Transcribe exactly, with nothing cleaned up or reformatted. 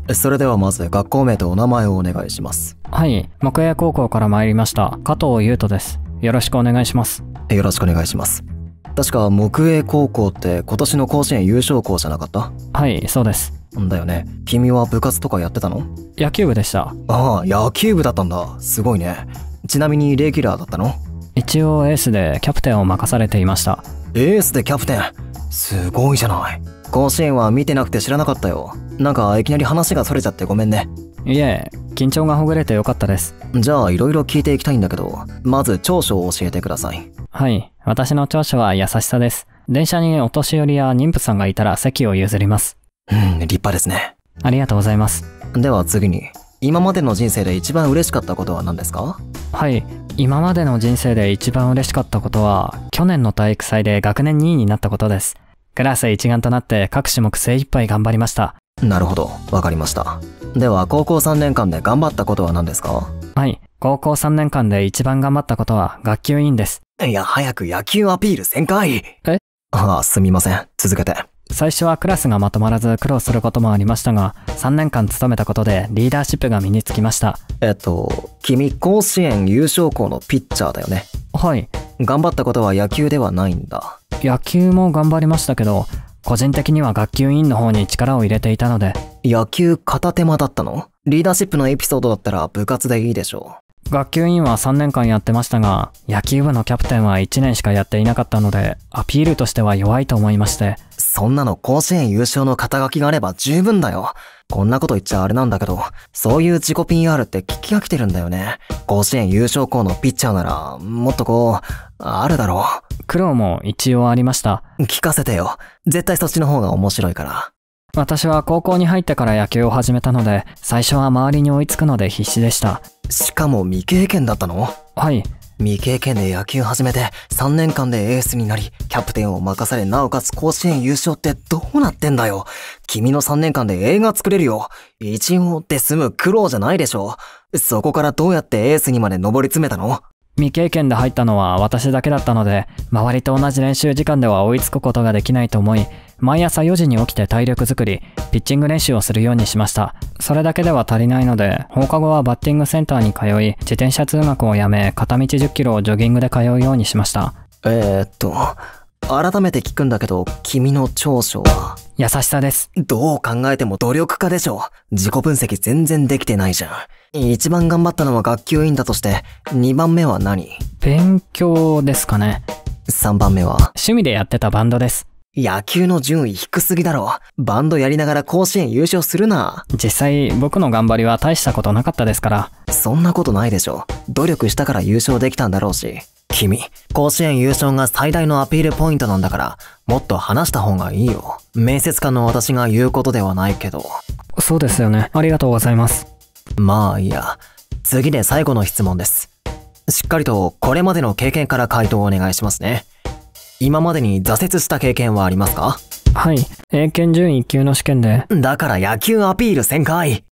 それではまず学校名とお名前をお願いします。 はい、木栄高校から参りました加藤優斗です。よろしくお願いします。 よろしくお願いします。確か木栄高校って今年の甲子園優勝校じゃなかった？ はい、そうです。 んだよね。君は部活とかやってたの？ 野球部でした。 ああ、野球部だったんだ。すごいね。ちなみにレギュラーだったの？ 一応エースでキャプテンを任されていました。 エースでキャプテン、すごいじゃない。甲子園は見てなくて知らなかったよ。なんかいきなり話がそれちゃってごめんね。 いえ、緊張がほぐれてよかったです。 じゃあいろいろ聞いていきたいんだけど、まず長所を教えてください。 はい、私の長所は優しさです。電車にお年寄りや妊婦さんがいたら席を譲ります。 うん、立派ですね。 ありがとうございます。 では次に、今までの人生で一番嬉しかったことは何ですか？ はい、今までの人生で一番嬉しかったことは、去年の体育祭で学年にいになったことです。クラス一丸となって各種目精一杯頑張りました。 なるほど、わかりました。では高校さんねんかんで頑張ったことは何ですか？ はい、高校さんねんかんで一番頑張ったことは学級委員です。 いや、早く野球アピールせんかい。 え？ ああ、すみません。続けて。 最初はクラスがまとまらず苦労することもありましたが、さんねんかん勤めたことでリーダーシップが身につきました。 えっと、君甲子園優勝校のピッチャーだよね。 はい。 頑張ったことは野球ではないんだ。 野球も頑張りましたけど、個人的には学級委員の方に力を入れていたので。 野球片手間だったの？リーダーシップのエピソードだったら部活でいいでしょう。学級委員はさんねんかんやってましたが、野球部のキャプテンはいちねんしかやっていなかったので、アピールとしては弱いと思いまして。 そんなの甲子園優勝の肩書きがあれば十分だよ。こんなこと言っちゃあれなんだけど、そういう自己 ピーアール って聞き飽きてるんだよね。甲子園優勝校のピッチャーなら、もっとこう、あるだろう。 苦労も一応ありました。 聞かせてよ。絶対そっちの方が面白いから。 私は高校に入ってから野球を始めたので、最初は周りに追いつくので必死でした。 しかも未経験だったの？ はい。 未経験で野球始めてさんねんかんでエースになり、キャプテンを任されなおかつ甲子園優勝ってどうなってんだよ。君のさんねんかんで映画作れるよ。一応で済む苦労じゃないでしょ。そこからどうやってエースにまで上り詰めたの？ 未経験で入ったのは私だけだったので、周りと同じ練習時間では追いつくことができないと思い、毎朝よじに起きて体力作り、ピッチング練習をするようにしました。それだけでは足りないので、放課後はバッティングセンターに通い、自転車通学をやめ、片道じゅっキロをジョギングで通うようにしました。 えーっと、改めて聞くんだけど、君の長所は？ 優しさです。 どう考えても努力家でしょ。自己分析全然できてないじゃん。一番頑張ったのは学級委員だとして、にばんめは何？ 勉強ですかね。 さんばんめは？ 趣味でやってたバンドです。 野球の順位低すぎだろ。バンドやりながら甲子園優勝するな。 実際僕の頑張りは大したことなかったですから。 そんなことないでしょ。努力したから優勝できたんだろうし。君、甲子園優勝が最大のアピールポイントなんだから、もっと話した方がいいよ。面接官の私が言うことではないけど。 そうですよね。ありがとうございます。 まあいいや。次で最後の質問です。しっかりとこれまでの経験から回答をお願いしますね。今までに挫折した経験はありますか？ はい。英検準いっ級の試験で。 だから野球アピールせんかい。